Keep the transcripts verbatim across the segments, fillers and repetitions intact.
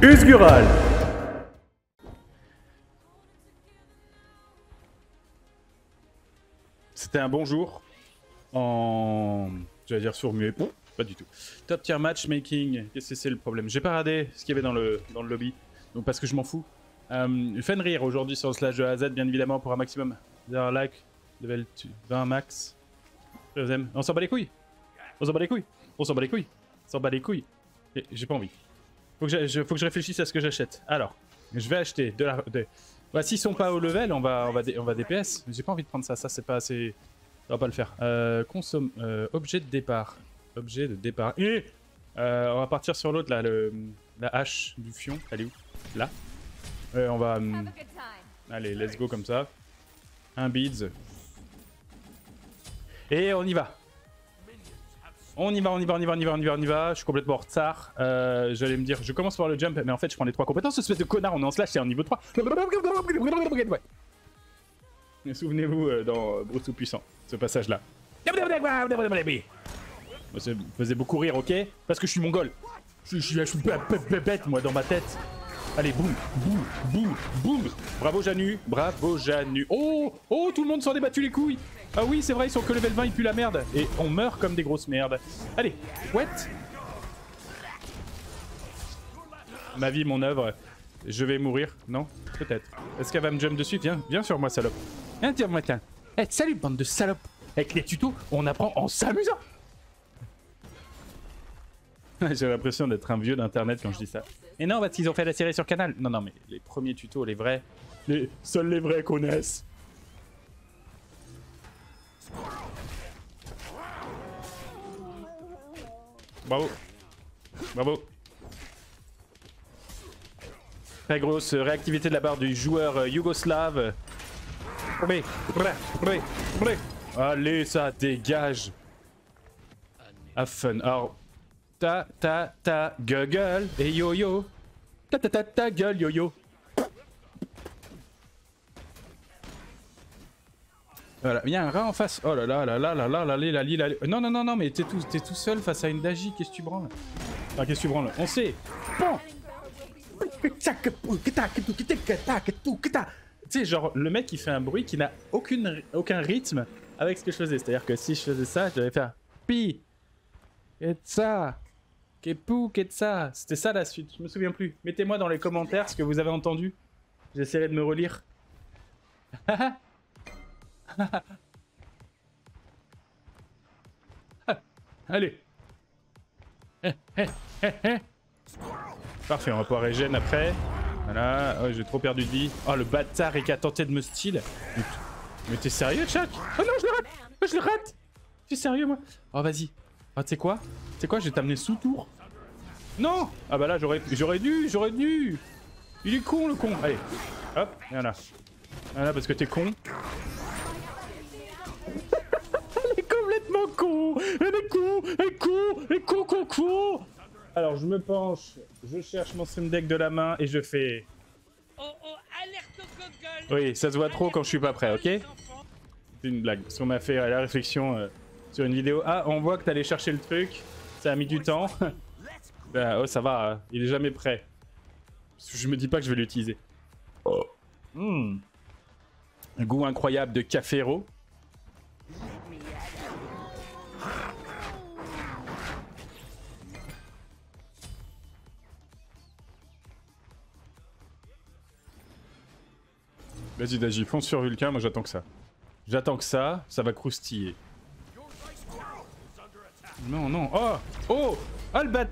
Usgural. C'était un bon jour en... J'allais dire sur muet. Pas du tout. Top tier matchmaking. Qu'est-ce que c'est le problème? J'ai pas radé ce qu'il y avait dans le, dans le lobby. Donc parce que je m'en fous. Euh, Fenrir aujourd'hui sur slash de A à Z bien évidemment pour un maximum. Zero like. Level vingt max. Deuxième. On s'en bat les couilles. On s'en bat les couilles. On s'en bat les couilles. On s'en bat les couilles. J'ai pas envie. Faut que, je, faut que je réfléchisse à ce que j'achète. Alors, je vais acheter de la... De... Bah, s'ils sont pas au level, on va, on va, on va D P S. J'ai pas envie de prendre ça. Ça, c'est pas assez... Ça va pas le faire. Euh, consomme... Euh, objet de départ. Objet de départ. Et euh, on va partir sur l'autre, là. Le, la hache du fion. Elle est où? Là. Euh, on va... Hum... Allez, let's go comme ça. Un beads. Et on y va. On y va, on y va, on y va, on y va, on y va, on y va. Je suis complètement en retard. Euh, J'allais me dire, je commence par le jump, mais en fait, je prends les trois compétences. Espèce de connard, on est en slash, c'est en niveau trois. Ouais. Souvenez-vous euh, dans Bruce Tout-Puissant, ce passage-là. Ça me faisait beaucoup rire, ok? Parce que je suis mongol. Je suis, je suis bête, moi, dans ma tête. Allez, boum, boum, boum, boum. Bravo Janu, bravo Janu. Oh, oh, tout le monde s'en est battu les couilles. Ah oui, c'est vrai, ils sont que level vingt, ils puent la merde. Et on meurt comme des grosses merdes. Allez, what? Ma vie, mon œuvre. Je vais mourir, non? Peut-être. Est-ce qu'elle va me jump dessus? Viens, viens sur moi, salope. Viens, tiens, moi, tiens. Eh, salut, bande de salopes. Avec les tutos, on apprend en s'amusant. J'ai l'impression d'être un vieux d'internet quand je dis ça. Et non, parce qu'ils ont fait la série sur Canal. Non, non, mais les premiers tutos, les vrais. Les... Seuls les vrais connaissent. Bravo. Bravo. Très grosse réactivité de la part du joueur euh, yougoslave. Allez, ça dégage. Have fun. Alors, ta ta ta gueule et yo yo. Ta ta ta ta gueule yo yo. Voilà, il y a un rat en face. Oh là là là là là là là là là là. Non non non non mais t'es tout, t'es tout seul face à une Daji. Qu'est-ce que tu branles? Enfin qu'est-ce que tu branles? On sait. Bon. Tu sais, genre, le mec, il fait un bruit qui n'a aucune, aucun rythme avec ce que je faisais. C'est-à-dire que si je faisais ça, je devais faire pi, et ça, kepou, et ça. C'était ça la suite, je me souviens plus. Mettez-moi dans les commentaires ce que vous avez entendu. J'essaierai de me relire. Allez. Parfait, on va pouvoir régène après. Voilà, oh, j'ai trop perdu de vie. Oh, le bâtard et qui a tenté de me steal. Mais, mais t'es sérieux, Chuck? Oh non, je le rate. Oh, je le rate. T'es sérieux, moi? Oh, vas-y. Oh, tu sais quoi? Tu sais quoi? Je vais t'amener sous tour. Non. Ah bah là, j'aurais j'aurais dû, j'aurais dû. Il est con, le con. Allez, hop, voilà. Voilà, parce que t'es con. Elle est complètement con. Elle est con. Elle est con. Elle est con, con, con. Alors je me penche, je cherche mon stream deck de la main et je fais... Oh oh, alerte au Google. Oui, ça se voit trop quand je suis pas prêt, ok? C'est une blague, parce qu'on m'a fait la réflexion euh, sur une vidéo. Ah, on voit que t'allais chercher le truc, ça a mis du temps. Bah, oh ça va, hein. Il est jamais prêt. Je me dis pas que je vais l'utiliser. Oh. Mmh. Un goût incroyable de caféro. Vas-y Daji, fonce sur Vulcain, moi j'attends que ça. J'attends que ça, ça va croustiller. Non, non, oh. Oh, Albat.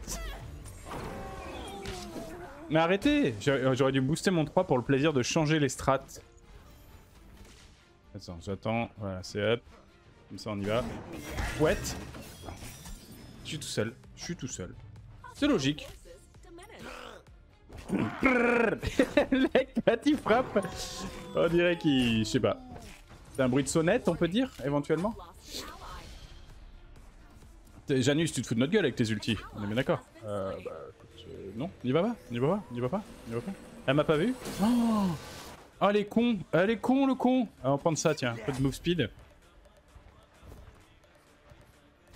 Mais arrêtez. J'aurais dû booster mon trois pour le plaisir de changer les strats. Attends, j'attends, voilà, c'est up. Comme ça on y va. Ouais. Je suis tout seul, je suis tout seul. C'est logique. Mec, tu frappes. On dirait qu'il... Je sais pas. C'est un bruit de sonnette, on peut dire, éventuellement. Janus, tu te fous de notre gueule avec tes ultis. On est bien d'accord. Euh, bah, écoute, euh, non, n'y va pas, n'y va pas, n'y va pas, n'y va pas. Elle m'a pas vu. Oh, oh, elle est con, elle est con, le con. Ah, on va prendre ça, tiens, un peu de move speed.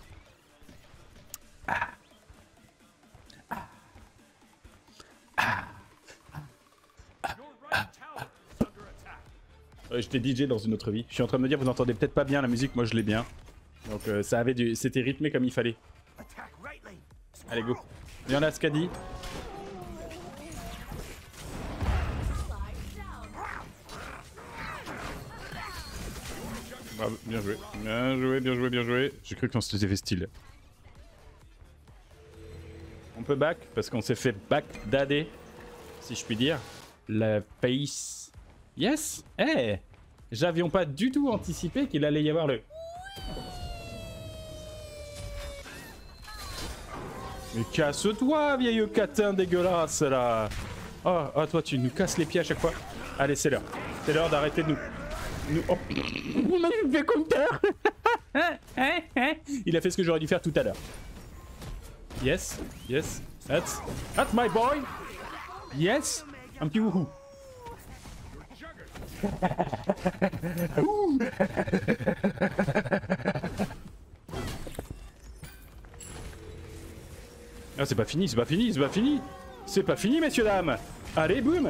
Ah. Ah. Ah. Ouais, j'étais D J dans une autre vie. Je suis en train de me dire, vous entendez peut-être pas bien la musique, moi je l'ai bien. Donc euh, ça avait du... c'était rythmé comme il fallait. Allez, go. Il y en a ce qu'a dit. Bravo, bien joué. Bien joué, bien joué, bien joué. J'ai cru qu'on se faisait style. On peut back parce qu'on s'est fait back dadé, si je puis dire. La face. Yes. Eh hey. J'avions pas du tout anticipé qu'il allait y avoir le... Mais casse-toi, vieille catin dégueulasse, là. Oh, oh, toi, tu nous casses les pieds à chaque fois. Allez, c'est l'heure. C'est l'heure d'arrêter de nous... nous... Oh. On m'a fait counter. Il a fait ce que j'aurais dû faire tout à l'heure. Yes, yes. That's... That's my boy. Yes. Un petit wouhou. Ah, c'est pas fini, c'est pas fini, c'est pas fini. C'est pas fini, messieurs, dames. Allez, boum.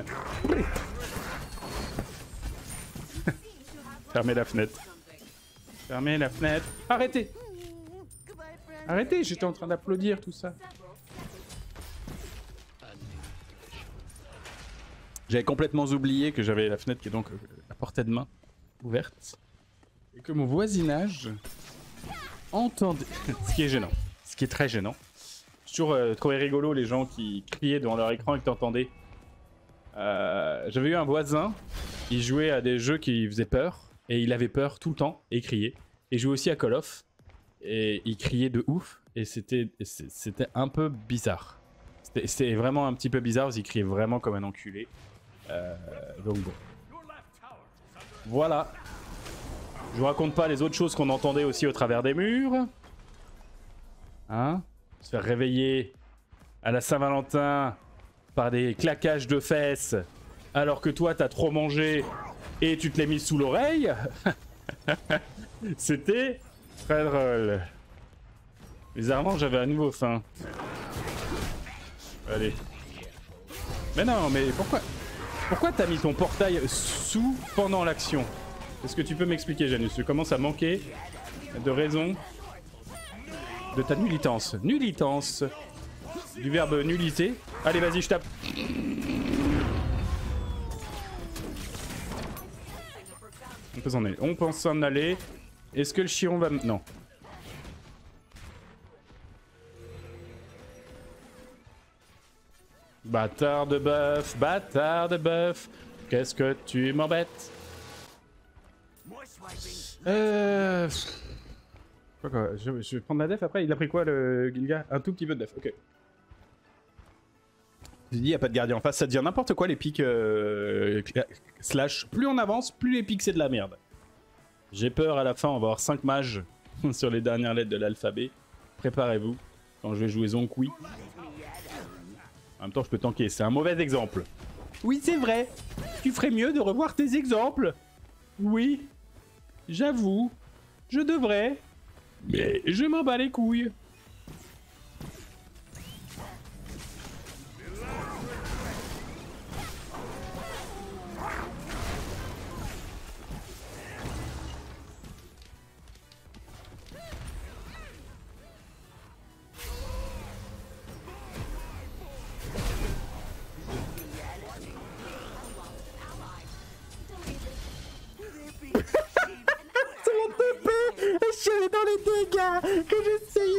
Fermez la fenêtre. Fermez la fenêtre. Arrêtez. Arrêtez, j'étais en train d'applaudir tout ça. J'avais complètement oublié que j'avais la fenêtre qui est donc à portée de main, ouverte. Et que mon voisinage entendait... Ce qui est gênant. Ce qui est très gênant. J'ai toujours euh, trouvé rigolo les gens qui criaient devant leur écran et que t'entendais. Euh, J'avais eu un voisin, il jouait à des jeux qui faisaient peur. Et il avait peur tout le temps et il criait. Et il jouait aussi à Call of. Et il criait de ouf. Et c'était c'était un peu bizarre. C'était vraiment un petit peu bizarre parce qu'il criait vraiment comme un enculé. Euh, donc bon. Voilà. Je vous raconte pas les autres choses qu'on entendait aussi au travers des murs. Hein? Se faire réveiller à la Saint-Valentin par des claquages de fesses alors que toi t'as trop mangé et tu te l'es mis sous l'oreille. C'était très drôle. Bizarrement j'avais à nouveau faim. Allez. Mais non, mais pourquoi Pourquoi t'as mis ton portail sous pendant l'action? Est-ce que tu peux m'expliquer, Janus? Je commence à manquer de raison de ta nullitance. Nullitance. Du verbe nullité. Allez, vas-y, je tape. On peut s'en aller. On pense s'en aller. Est-ce que le chiron va... Non. Bâtard de bœuf, bâtard de bœuf, qu'est-ce que tu m'embêtes? Euh... Quoi, quoi je, je vais prendre la def après. Il a pris quoi le Gilga? Un tout petit peu de def, ok. J'ai dit, il n'y a pas de gardien en face, ça devient n'importe quoi les pics euh, slash. Plus on avance, plus les pics c'est de la merde. J'ai peur à la fin, on va avoir cinq mages sur les dernières lettres de l'alphabet. Préparez-vous, quand je vais jouer Zonkui. En même temps, je peux tanker, c'est un mauvais exemple. Oui, c'est vrai. Tu ferais mieux de revoir tes exemples. Oui, j'avoue, je devrais. Mais je m'en bats les couilles. Je suis dans les dégâts que j'essayais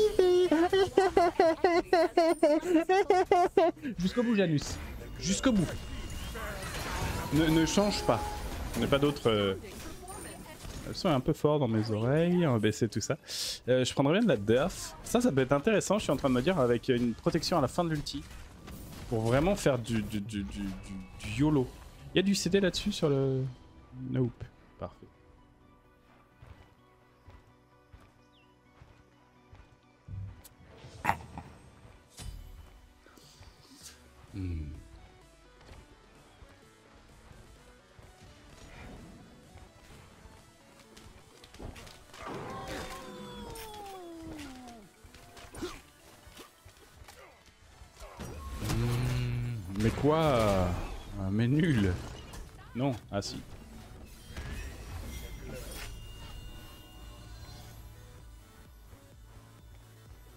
d'esquiver. Jusqu'au bout, Janus. Jusqu'au bout. Ne, ne change pas. Il n'y a pas d'autre... Euh... Le son est un peu fort dans mes oreilles. On va baisser tout ça. Euh, je prendrais bien de la def. Ça, ça peut être intéressant, je suis en train de me dire, avec une protection à la fin de l'ulti. Pour vraiment faire du, du, du, du, du, du YOLO. Il y a du C D là-dessus sur le... Nope. Parfait. Hmm. Mais quoi? Mais nul. Non, ah si.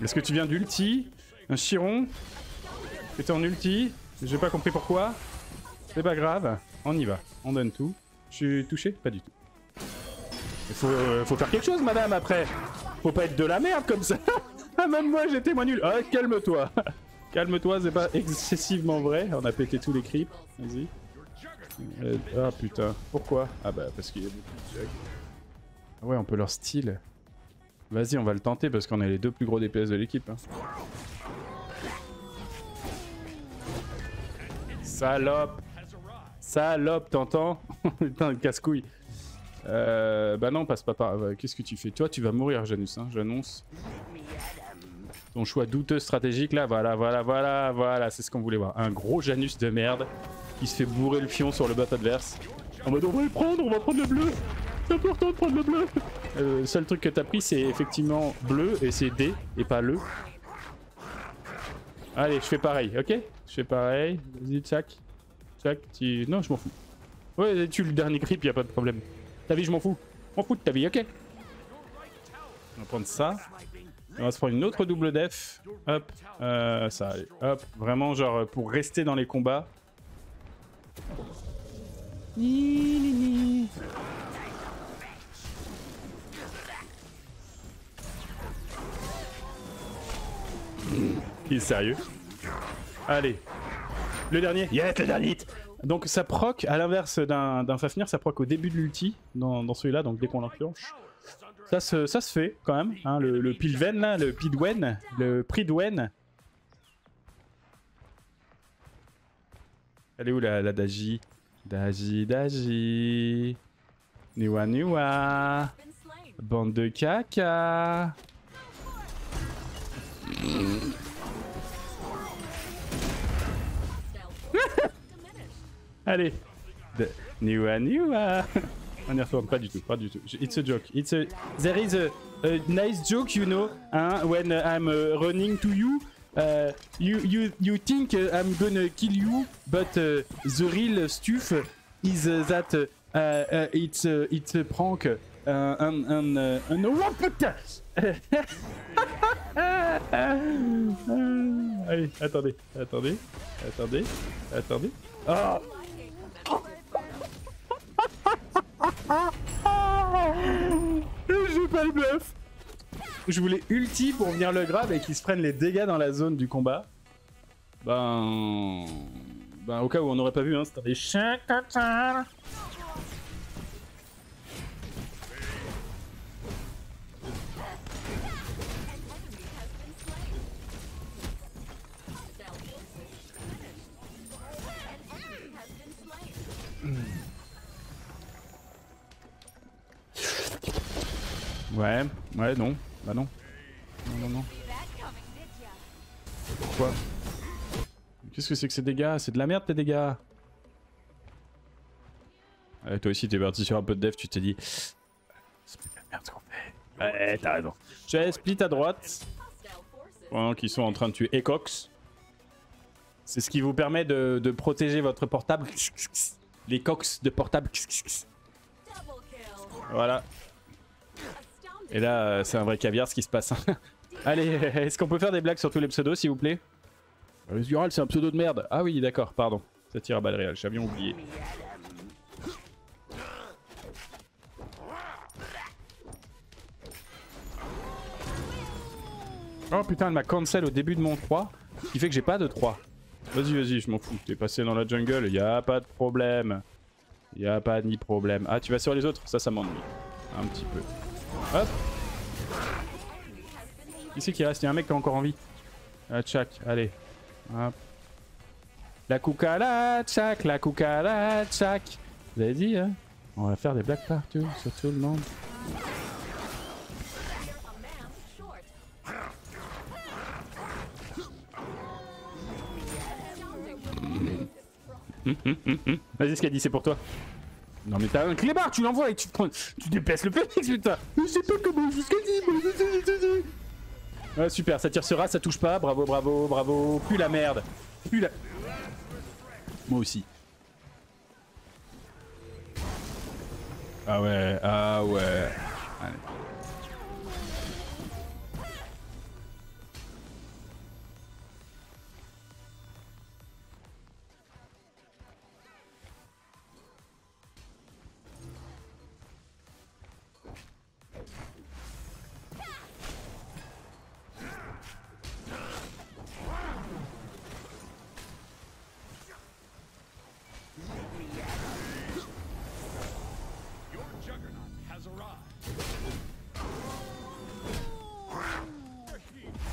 Est-ce que tu viens d'ulti? Un chiron? T'étais en ulti? J'ai pas compris pourquoi. C'est pas grave. On y va. On donne tout. Je suis touché? Pas du tout. Il faut, euh, faut faire quelque chose, madame, après. Faut pas être de la merde comme ça. Ah, même moi, j'étais moins nul. Ah, calme-toi. Calme-toi, c'est pas excessivement vrai. On a pété tous les creeps. Vas-y. Euh, ah, putain. Pourquoi? Ah bah, parce qu'il y a beaucoup de bugs. Ah ouais, on peut leur style. Vas-y, on va le tenter parce qu'on est les deux plus gros D P S de l'équipe. Hein. Salope. Salope, t'entends? Putain, casse-couille. Euh, bah non, passe pas par... Qu'est-ce que tu fais? Toi, tu vas mourir, Janus, hein, j'annonce. Ton choix douteux stratégique, là, voilà, voilà, voilà, voilà, c'est ce qu'on voulait voir. Un gros Janus de merde qui se fait bourrer le fion sur le bot adverse. En mode, on va le prendre, on va prendre le bleu. C'est important de prendre le bleu. Euh, le seul truc que t'as pris, c'est effectivement bleu, et c'est D, et pas le. Allez, je fais pareil, ok? Je fais pareil, vas-y, tchac. Tchac, tu... Non, je m'en fous. Ouais, tu le dernier creep, y a pas de problème. Ta vie, je m'en fous. Je m'en fous de ta vie, ok? On va prendre ça. On va se prendre une autre double def. Hop. Euh, ça, allez. Hop. Vraiment, genre, pour rester dans les combats. Ni, ni, ni. Il est sérieux. Allez. Le dernier. Yes, le dernier. Donc ça proc, à l'inverse d'un Fafnir, ça proc au début de l'ulti, dans, dans celui-là, donc dès qu'on l'enclenche. Ça se, ça se fait quand même, hein, le, le Pilven là, le Pidwen, le Pridwen. Elle est où la, la Daji? Daji, Daji. Niwa, Niwa. Bande de caca. Allez. De... Niwa, Niwa. On y retourne, pas du tout, pas du tout. It's a joke. It's a... There is a, a nice joke, you know, hein, when I'm uh, running to you. Uh, you, you, you think uh, I'm gonna kill you, but uh, the real stuff is uh, that uh, uh, it's, uh, it's a prank. Uh, and, and, uh, and... Oh putain. Allez, attendez, attendez, attendez, attendez. Oh. Je joue pas le bluff. Je voulais ulti pour venir le grab et qu'il se prenne les dégâts dans la zone du combat. Ben... Ben au cas où on n'aurait pas vu, hein, c'était des chiens. Ouais, ouais, non, bah non. Non, non, non. Pourquoi? Qu'est-ce que c'est que ces dégâts? C'est de la merde tes dégâts. Ouais, toi aussi t'es parti sur un peu de def, tu t'es dit... C'est plus de la merde ce qu'on fait. Ouais, t'as raison. J'ai split à droite. Pendant qu'ils sont en train de tuer Ecox. C'est ce qui vous permet de, de protéger votre portable. Les cox de portable. Voilà. Et là, c'est un vrai caviar ce qui se passe. Allez, est-ce qu'on peut faire des blagues sur tous les pseudos, s'il vous plaît? Le Zural, c'est un pseudo de merde. Ah oui, d'accord, pardon. Ça tire à balles réelles, j'avais oublié. Oh putain, elle m'a cancel au début de mon trois, ce qui fait que j'ai pas de trois. Vas-y, vas-y, je m'en fous. T'es passé dans la jungle, y a pas de problème. Y a pas ni problème. Ah, tu vas sur les autres? Ça, ça m'ennuie. Un petit peu. Hop. Qui c'est qui reste? Il y a un mec qui a encore envie. Ah, tchac, allez. Hop. La cucala, tchac, la cucala, tchac. Vous avez dit, hein? On va faire des blagues partout, sur tout le monde. Hum, hum, hum, hum. Vas-y, ce qu'elle dit, c'est pour toi. Non mais t'as un clébard, tu l'envoies et tu te prends... Tu déplaces le phénix, putain. Je sais pas comment, je ce qu'elle dit. Ouais, super, ça tire sera, ça touche pas. Bravo, bravo, bravo. Plus la merde. Plus la... Moi aussi. Ah ouais, ah ouais. Allez.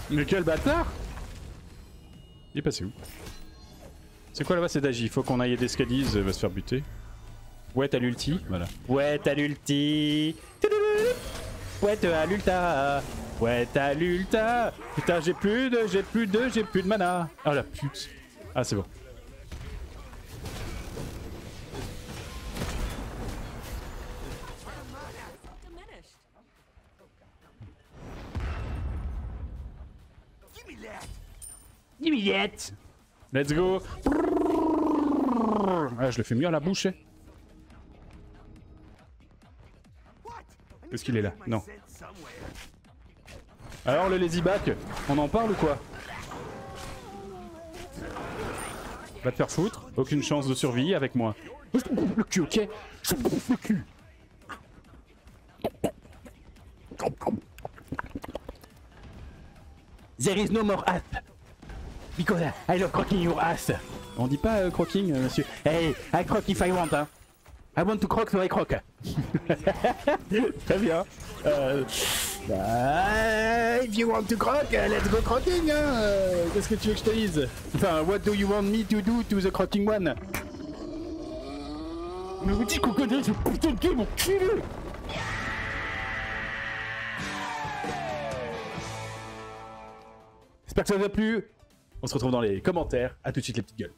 Mais quel bâtard! Il est passé où? C'est quoi là-bas? C'est Daji. Il faut qu'on aille aider Scadiz, il va se faire buter. Ouais, t'as l'ulti. Voilà. Ouais, t'as l'ulti. Ouais, t'as l'ulta. Ouais, t'as l'ulta. Putain, j'ai plus de, j'ai plus de, j'ai plus de mana. Oh la pute. Ah, c'est bon. Dimillette. Let's go. Ah, je le fais mieux à la bouche. Est-ce qu'il est là? Non. Alors le lazyback, on en parle ou quoi? Va te faire foutre. Aucune chance de survie avec moi. Je te bouffe le cul, ok? Je te bouffe le cul. There is no more ass. Because I love crocking your ass. On dit pas euh, crocking, euh, monsieur. Hey, I crock if I want, hein. I want to crock, so I crock. Très bien. Euh... Bah, if you want to crock, let's go crocking, hein. Qu'est-ce que tu veux que je te dise? Enfin, what do you want me to do to the crocking one? Mais vous dites qu'on connaît ce putain de game, enculé! J'espère que ça vous a plu. On se retrouve dans les commentaires. À tout de suite les petites gueules.